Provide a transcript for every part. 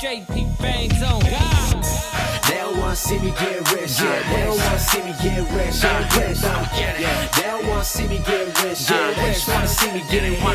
JP Bangs on God. They don't wanna see me get rich, yeah. They don't wanna see me get rich, yeah. They don't wanna see me get rich, yeah. They just wanna see me get rich,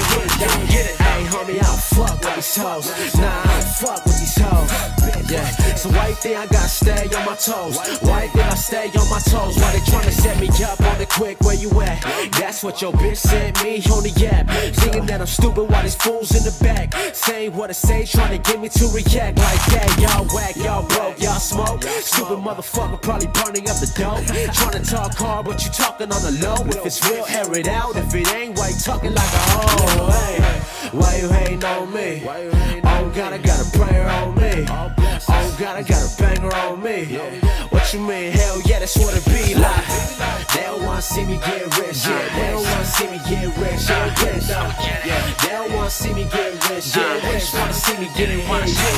yeah. Hey, homie, I don't fuck with these hoes. Nah, I don't fuck with these hoes. Yeah. So why you think I gotta stay on my toes? Why you think I stay on my toes? Why they tryna set me up on the quick? Where you at? That's what your bitch sent me on the app. Thinking that I'm stupid while these fools in the back saying what I say, trying to get me to react like that. Y'all whack, y'all broke, y'all smoke. Stupid motherfucker probably burning up the dope. Trying to talk hard, but you talking on the low. If it's real, air it out. If it ain't, why you talking like a hoe? Hey, why you hating on me? Oh God, I got a prayer on me. Oh God, I got a banger on me. What you mean? Hell yeah, that's what it be like. They don't wanna see me get rich, yeah. They don't wanna see me get rich, yeah. They don't wanna see me get rich, yeah. They just wanna see me get rich,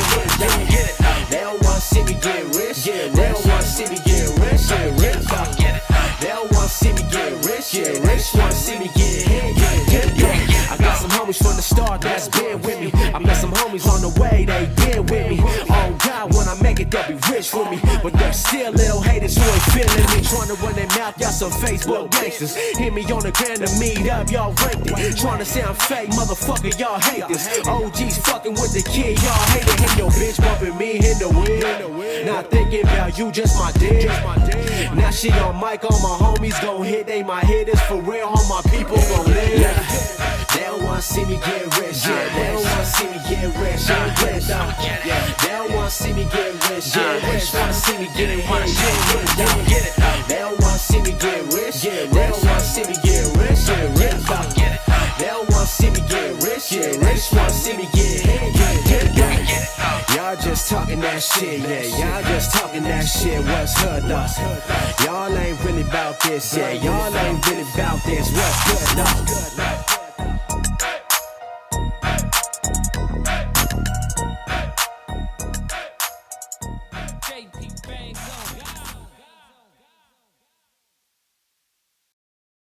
yeah. They don't wanna see me get rich, yeah. They don't wanna see me get rich, yeah. They don't wanna see me get rich, yeah. They just wanna see me get hit, yeah. I got some homies from the start that's been with me. I met some homies on the way, they been with me. Oh God, when I make it, they'll be rich with me. But there's still little haters who ain't feeling me. Trying to run their mouth, y'all some Facebook gangsters. Hit me on the gram to meet up, y'all ranked it. Trying to say I'm fake, motherfucker, y'all hate this. OGs fucking with the kid, y'all hate it. Hit your bitch bumping me in the wind. Not thinking about you, just my dick. Now she on mic, all my homies gon' hit. They my hitters for real, all my people gon' live. They don't wanna see me get rich, yeah. They don't wanna see me get rich, yeah. They don't wanna see me get rich, yeah. They just wanna see me get rich, yeah. They don't wanna see me get rich, yeah. They don't wanna see me get rich, yeah. They don't wanna see me get rich, yeah. They just wanna see me get hit, yeah. Y'all just talking that shit, yeah. Y'all just talking that shit. What's hood though? Y'all ain't really about this, yeah. Y'all ain't really about this. What's good though?